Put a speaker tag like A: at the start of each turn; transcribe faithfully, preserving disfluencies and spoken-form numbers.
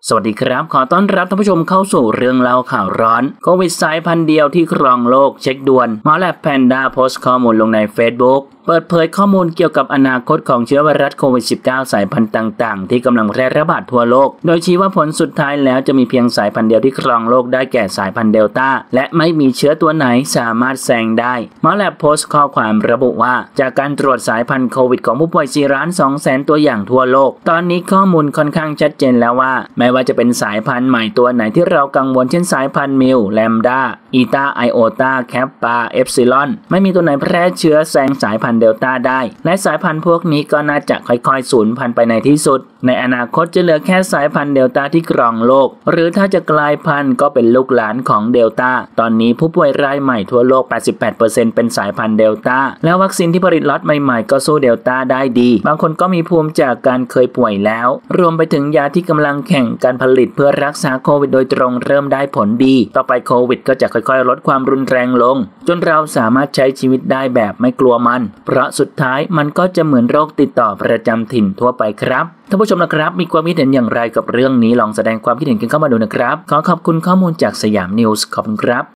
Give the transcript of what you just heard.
A: สวัสดีครับขอต้อนรับท่านผู้ชมเข้าสู่เรื่องเล่าข่าวร้อนโควิดสายพันธุ์เดียวที่ครองโลกเช็คด่วนหมอแลบแพนด้าโพสต์ข้อมูลลงใน Facebook เปิดเผยข้อมูลเกี่ยวกับอนาคตของเชื้อไวรัสโควิด สิบเก้า สายพันธุ์ต่างๆที่กำลังแพร่ระบาดทั่วโลกโดยชี้ว่าผลสุดท้ายแล้วจะมีเพียงสายพันธุ์เดียวที่ครองโลกได้แก่สายพันธุ์เดลต้าและไม่มีเชื้อตัวไหนสามารถแซงได้หมอแลบโพสต์ข้อความระบุว่าจากการตรวจสายพันธุ์โควิดของผู้ป่วย สี่ล้านสองแสน ตัวอย่างทั่วโลกตอนนี้ข้อมูลค่อนข้างชัดเจนแล้วว่าไม่ว่าจะเป็นสายพันธุ์ใหม่ตัวไหนที่เรากังวลเช่นสายพันธุ์มิวแลมดาอีตาไอโอตาแคปปาเอฟซิลอนไม่มีตัวไหนแพร่เชื้อแซงสายพันธุ์เดลต้าได้และสายพันธุ์พวกนี้ก็น่าจะค่อยๆสูญพันธุ์ไปในที่สุดในอนาคตจะเหลือแค่สายพันธุ์เดลต้าที่ครองโลกหรือถ้าจะกลายพันธุ์ก็เป็นลูกหลานของเดลต้าตอนนี้ผู้ป่วยรายใหม่ทั่วโลก แปดสิบแปดเปอร์เซ็นต์ เป็นสายพันธุ์เดลต้าและวัคซีนที่ผลิตล็อตใหม่ๆก็สู้เดลต้าได้ดีบางคนก็มีภูมิจากการเคยป่วยแล้วรวมไปถึงยาที่กำลังแข่งการผลิตเพื่อรักษาโควิดโดยตรงเริ่มได้ผลดีต่อไปโควิดก็จะค่อยๆลดความรุนแรงลงจนเราสามารถใช้ชีวิตได้แบบไม่กลัวมันเพราะสุดท้ายมันก็จะเหมือนโรคติดต่อประจำถิ่นทั่วไปครับท่านผู้ชมนะครับมีความคิดเห็นอย่างไรกับเรื่องนี้ลองแสดงความคิดเห็นกันเข้ามาดูนะครับขอขอบคุณข้อมูลจากสยามนิวส์ขอบคุณครับ